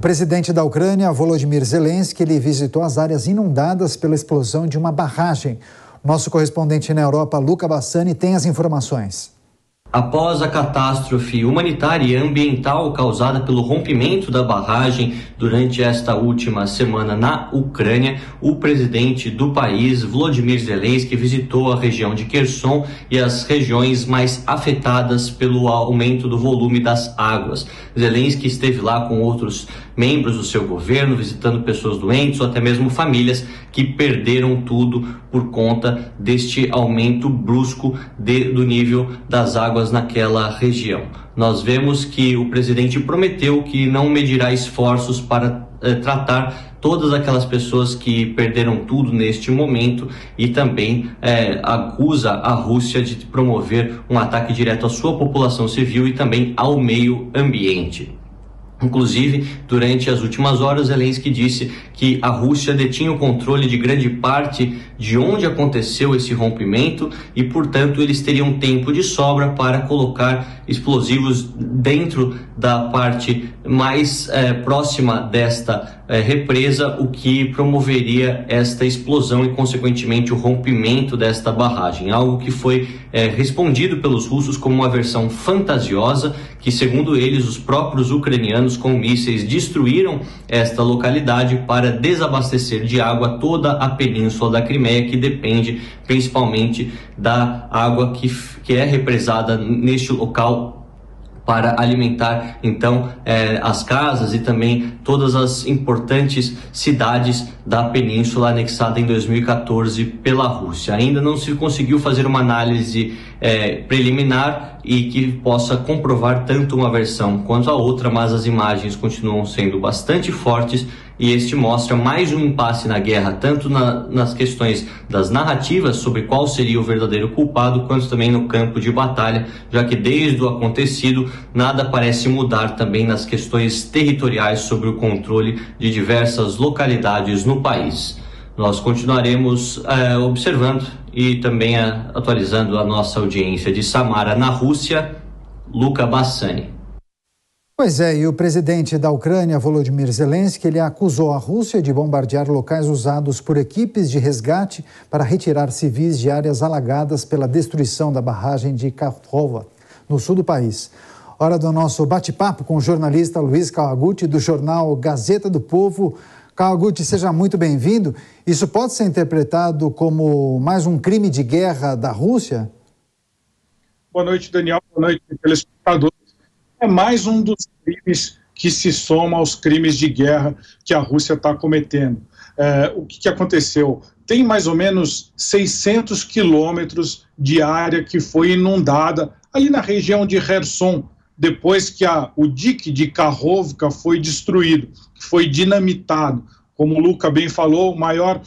presidente da Ucrânia, Volodymyr Zelensky, ele visitou as áreas inundadas pela explosão de uma barragem. Nosso correspondente na Europa, Luca Bassani, tem as informações. Após a catástrofe humanitária e ambiental causada pelo rompimento da barragem durante esta última semana na Ucrânia, o presidente do país, Volodymyr Zelensky, visitou a região de Kherson e as regiões mais afetadas pelo aumento do volume das águas. Zelensky esteve lá com outros membros do seu governo, visitando pessoas doentes ou até mesmo famílias que perderam tudo por conta deste aumento brusco do nível das águas naquela região. Nós vemos que o presidente prometeu que não medirá esforços para tratar todas aquelas pessoas que perderam tudo neste momento e também acusa a Rússia de promover um ataque direto à sua população civil e também ao meio ambiente. Inclusive, durante as últimas horas, Zelensky disse que a Rússia detinha o controle de grande parte de onde aconteceu esse rompimento e, portanto, eles teriam tempo de sobra para colocar explosivos dentro da parte mais próxima desta represa, o que promoveria esta explosão e, consequentemente, o rompimento desta barragem. Algo que foi respondido pelos russos como uma versão fantasiosa, que, segundo eles, os próprios ucranianos com mísseis destruíram esta localidade para desabastecer de água toda a península da Crimeia, que depende principalmente da água que é represada neste local para alimentar então as casas e também todas as importantes cidades da península anexada em 2014 pela Rússia. Ainda não se conseguiu fazer uma análise preliminar e que possa comprovar tanto uma versão quanto a outra, mas as imagens continuam sendo bastante fortes e este mostra mais um impasse na guerra, tanto nas questões das narrativas sobre qual seria o verdadeiro culpado, quanto também no campo de batalha, já que desde o acontecido nada parece mudar também nas questões territoriais sobre o controle de diversas localidades no país. Nós continuaremos observando e também atualizando a nossa audiência de Samara, na Rússia. Luca Bassani. Pois é, e o presidente da Ucrânia, Volodymyr Zelensky, ele acusou a Rússia de bombardear locais usados por equipes de resgate para retirar civis de áreas alagadas pela destruição da barragem de Kakhovka, no sul do país. Hora do nosso bate-papo com o jornalista Luiz Kawaguchi, do jornal Gazeta do Povo. Kawaguchi, seja muito bem-vindo. Isso pode ser interpretado como mais um crime de guerra da Rússia? Boa noite, Daniel. Boa noite, telespectadores. É mais um dos crimes que se soma aos crimes de guerra que a Rússia está cometendo. O que aconteceu? Tem mais ou menos 600 quilômetros de área que foi inundada ali na região de Kherson, depois que o dique de Kakhovka foi destruído, foi dinamitado. Como o Luca bem falou, o maior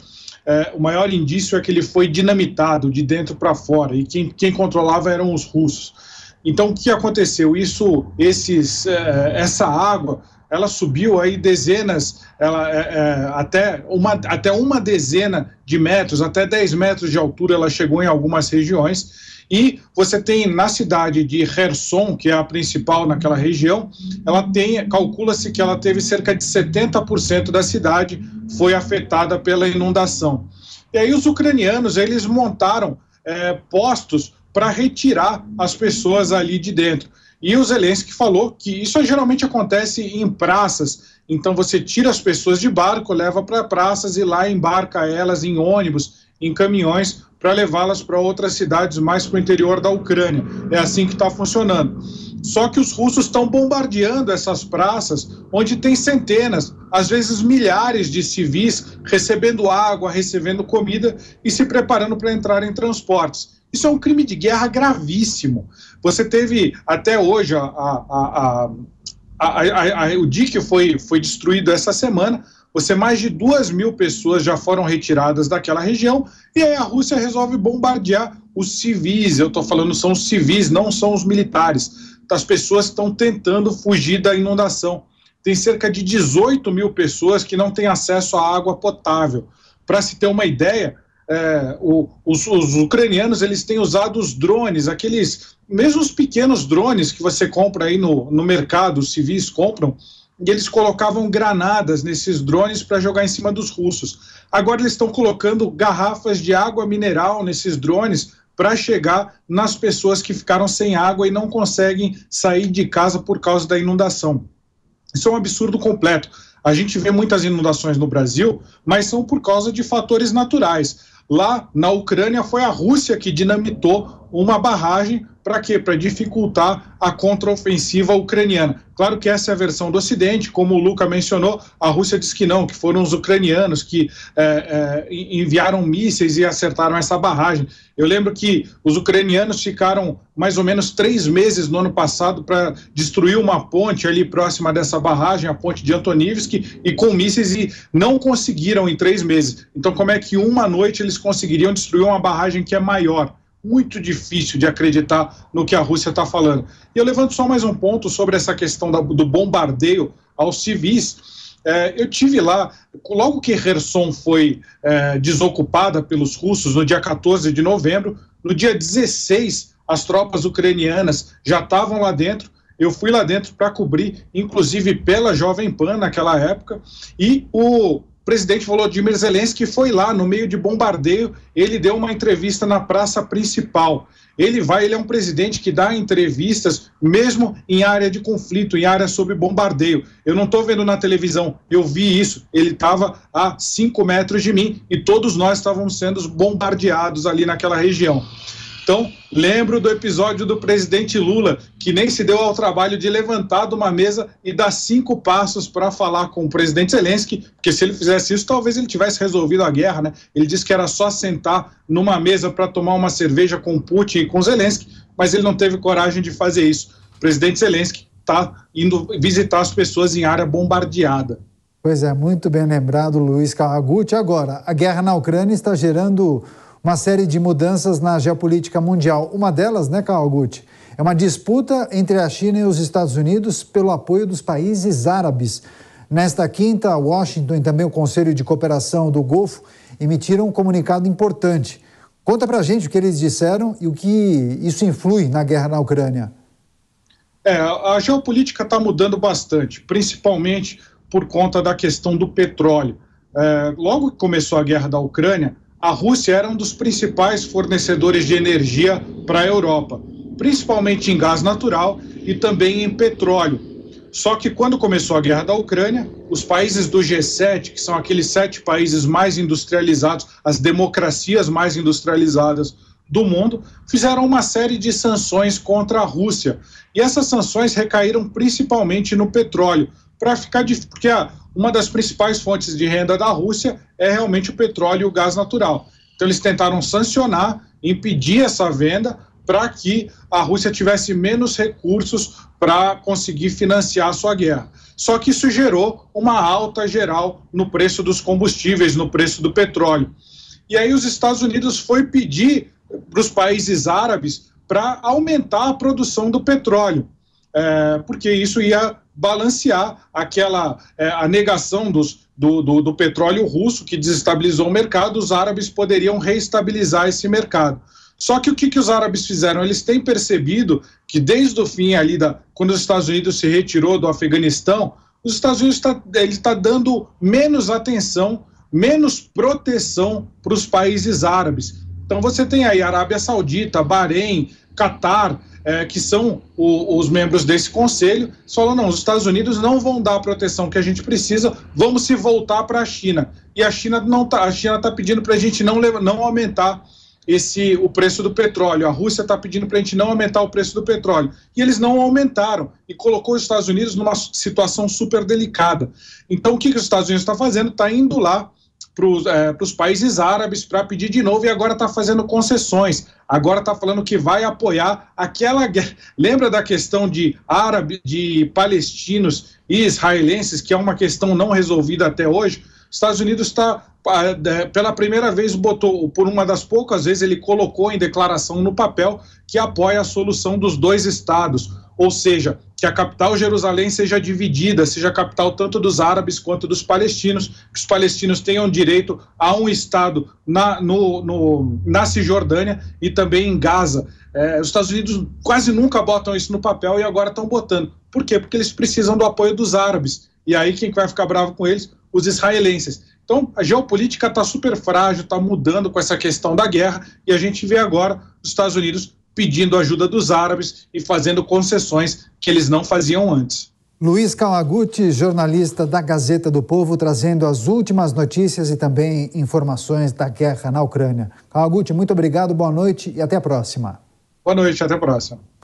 indício é que ele foi dinamitado de dentro para fora, e quem controlava eram os russos. Então, o que aconteceu? Essa água, ela subiu aí dezenas, até uma dezena de metros, até 10 metros de altura ela chegou em algumas regiões. E você tem na cidade de Kherson, que é a principal naquela região, calcula-se que ela teve cerca de 70% da cidade foi afetada pela inundação. E aí os ucranianos, eles montaram postos para retirar as pessoas ali de dentro. E o Zelensky falou que isso geralmente acontece em praças, então você tira as pessoas de barco, leva para praças e lá embarca elas em ônibus, em caminhões, para levá-las para outras cidades mais para o interior da Ucrânia. É assim que está funcionando. Só que os russos estão bombardeando essas praças, onde tem centenas, às vezes milhares de civis recebendo água, recebendo comida e se preparando para entrar em transportes. Isso é um crime de guerra gravíssimo. Você teve, até hoje, o dique foi destruído essa semana, mais de 2.000 pessoas já foram retiradas daquela região, e aí a Rússia resolve bombardear os civis. Eu estou falando, são os civis, não são os militares. As pessoas estão tentando fugir da inundação. Tem cerca de 18.000 pessoas que não têm acesso à água potável. Para se ter uma ideia, os ucranianos, eles têm usado os drones, mesmo os pequenos drones que você compra aí no mercado, os civis compram, e eles colocavam granadas nesses drones para jogar em cima dos russos. Agora eles estão colocando garrafas de água mineral nesses drones para chegar nas pessoas que ficaram sem água e não conseguem sair de casa por causa da inundação. Isso é um absurdo completo. A gente vê muitas inundações no Brasil, mas são por causa de fatores naturais. Lá na Ucrânia foi a Rússia que dinamitou uma barragem para quê? Para dificultar a contraofensiva ucraniana. Claro que essa é a versão do Ocidente, como o Luca mencionou, a Rússia diz que não, que foram os ucranianos que enviaram mísseis e acertaram essa barragem. Eu lembro que os ucranianos ficaram mais ou menos 3 meses no ano passado para destruir uma ponte ali próxima dessa barragem, a ponte de Antonivsky, e com mísseis, e não conseguiram em 3 meses. Então como é que uma noite eles conseguiriam destruir uma barragem que é maior? Muito difícil de acreditar no que a Rússia está falando. E eu levanto só mais um ponto sobre essa questão do bombardeio aos civis. Eu tive lá, logo que Kherson foi desocupada pelos russos, no dia 14 de novembro, no dia 16, as tropas ucranianas já estavam lá dentro. Eu fui lá dentro para cobrir, inclusive pela Jovem Pan naquela época, e o presidente Volodymyr Zelensky foi lá no meio de bombardeio, ele deu uma entrevista na praça principal. Ele é um presidente que dá entrevistas mesmo em área de conflito, em área sob bombardeio. Eu não estou vendo na televisão, eu vi isso, ele estava a 5 metros de mim e todos nós estávamos sendo bombardeados ali naquela região. Então, lembro do episódio do presidente Lula, que nem se deu ao trabalho de levantar de uma mesa e dar 5 passos para falar com o presidente Zelensky, porque se ele fizesse isso, talvez ele tivesse resolvido a guerra, né? Ele disse que era só sentar numa mesa para tomar uma cerveja com Putin e com Zelensky, mas ele não teve coragem de fazer isso. O presidente Zelensky está indo visitar as pessoas em área bombardeada. Pois é, muito bem lembrado, Luiz Kawaguchi. Agora, a guerra na Ucrânia está gerando uma série de mudanças na geopolítica mundial. Uma delas, né, Kawaguchi, é uma disputa entre a China e os Estados Unidos pelo apoio dos países árabes. Nesta quinta, Washington e também o Conselho de Cooperação do Golfo emitiram um comunicado importante. Conta pra gente o que eles disseram e o que isso influi na guerra na Ucrânia. A geopolítica está mudando bastante, principalmente por conta da questão do petróleo. Logo que começou a guerra da Ucrânia, a Rússia era um dos principais fornecedores de energia para a Europa, principalmente em gás natural e também em petróleo. Só que quando começou a guerra da Ucrânia, os países do G7, que são aqueles 7 países mais industrializados, as democracias mais industrializadas do mundo, fizeram uma série de sanções contra a Rússia. E essas sanções recaíram principalmente no petróleo, porque uma das principais fontes de renda da Rússia é realmente o petróleo e o gás natural. Então eles tentaram sancionar, impedir essa venda para que a Rússia tivesse menos recursos para conseguir financiar a sua guerra. Só que isso gerou uma alta geral no preço dos combustíveis, no preço do petróleo. E aí os Estados Unidos foi pedir para os países árabes para aumentar a produção do petróleo, porque isso ia balancear a negação do petróleo russo, que desestabilizou o mercado. Os árabes poderiam reestabilizar esse mercado. Só que o que os árabes fizeram? Eles têm percebido que desde o fim ali, quando os Estados Unidos se retirou do Afeganistão, os Estados Unidos está dando menos atenção, menos proteção para os países árabes. Então você tem aí Arábia Saudita, Bahrein, Catar, que são os membros desse conselho, falam, não, os Estados Unidos não vão dar a proteção que a gente precisa, vamos se voltar para a China. E a China está pedindo para a gente não aumentar o preço do petróleo. A Rússia está pedindo para a gente não aumentar o preço do petróleo. E eles não aumentaram e colocou os Estados Unidos numa situação super delicada. Então o que os Estados Unidos está fazendo? Está indo lá para os países árabes para pedir de novo, e agora está fazendo concessões, agora está falando que vai apoiar aquela guerra. Lembra da questão de palestinos e israelenses, que é uma questão não resolvida até hoje? Os Estados Unidos está, pela primeira vez, por uma das poucas vezes, ele colocou em declaração no papel que apoia a solução dos 2 estados, ou seja, que a capital Jerusalém seja dividida, seja a capital tanto dos árabes quanto dos palestinos, que os palestinos tenham direito a um estado na Cisjordânia e também em Gaza. Os Estados Unidos quase nunca botam isso no papel e agora estão botando. Por quê? Porque eles precisam do apoio dos árabes. e aí quem vai ficar bravo com eles? Os israelenses. Então, a geopolítica está super frágil, está mudando com essa questão da guerra, e a gente vê agora os Estados Unidos pedindo ajuda dos árabes e fazendo concessões que eles não faziam antes. Luiz Kawaguchi, jornalista da Gazeta do Povo, trazendo as últimas notícias e também informações da guerra na Ucrânia. Kawaguchi, muito obrigado, boa noite e até a próxima. Boa noite, até a próxima.